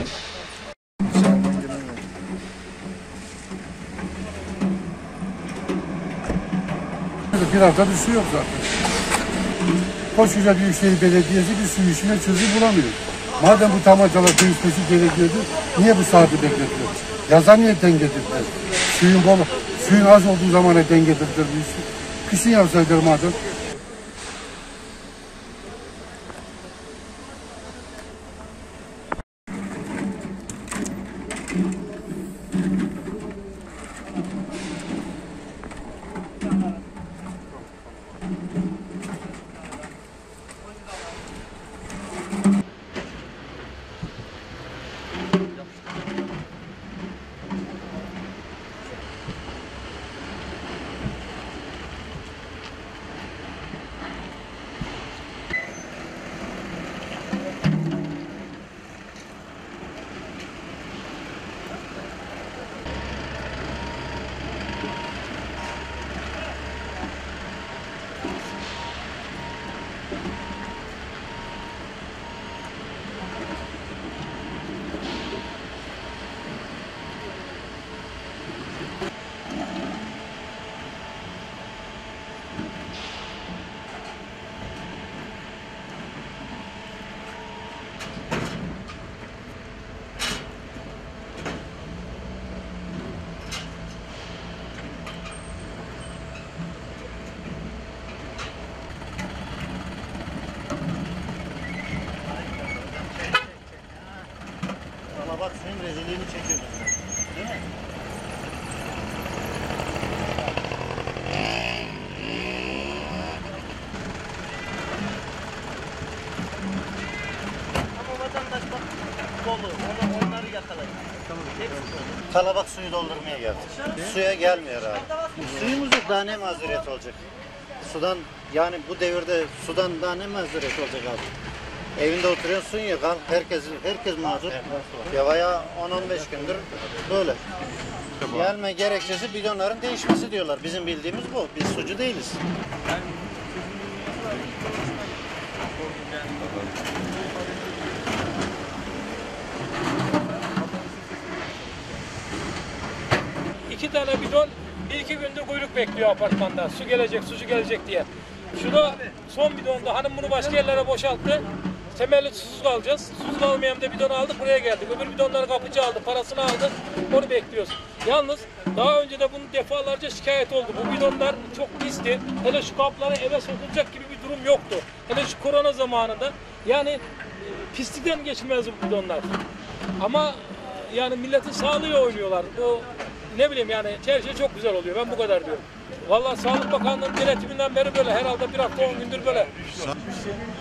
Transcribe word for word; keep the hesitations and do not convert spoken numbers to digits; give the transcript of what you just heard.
Bir haftadır su yok zaten. Koskoca Büyükşehir Belediyesi bir su işine çözüm bulamıyor. Madem bu tabancalar değişmesi gerekiyordu, niye bu saati bekletiyor? Yaza niye dengetirdiler? Suyun bol, suyun az olduğu zamana dengetirdiler bu işi. Kışın yapsaydılar madem. Bak senin rezilliğini çekiyordum. Değil mi? Ama vatandaş bak dolu. Onu, onları yakalayın. Tamam. Kalabak suyu doldurmaya geldi. Suya gelmiyor abi. Suyumuz yok, daha ne mazeret olacak? Sudan, yani bu devirde sudan daha ne mazeret olacak abi? Evinde oturuyorsun ya, kal, herkes herkes mağdur. Ya bayağı on on beş gündür böyle. Gelme gerekçesi bidonların değişmesi diyorlar. Bizim bildiğimiz bu. Biz sucu değiliz. İki tane bidon bir iki gündür kuyruk bekliyor apartmanda. Su gelecek, sucu gelecek diye. Şurada son bidonda hanım bunu başka yerlere boşalttı. Temelli susuz kalacağız. Susuz kalmayan da bidonu aldık, buraya geldik. Öbür bidonları kapıcı aldı, parasını aldı. Onu bekliyoruz. Yalnız daha önce de bunun defalarca şikayet oldu. Bu bidonlar çok pisti. Hele şu kaplara eve sokulacak gibi bir durum yoktu. Hele şu korona zamanında. Yani pislikten geçmez bu bidonlar. Ama yani milletin sağlığıyla oynuyorlar. O ne bileyim yani her şey çok güzel oluyor. Ben bu kadar diyorum. Vallahi Sağlık Bakanlığı'nın denetiminden beri böyle. Herhalde bir hafta on gündür böyle.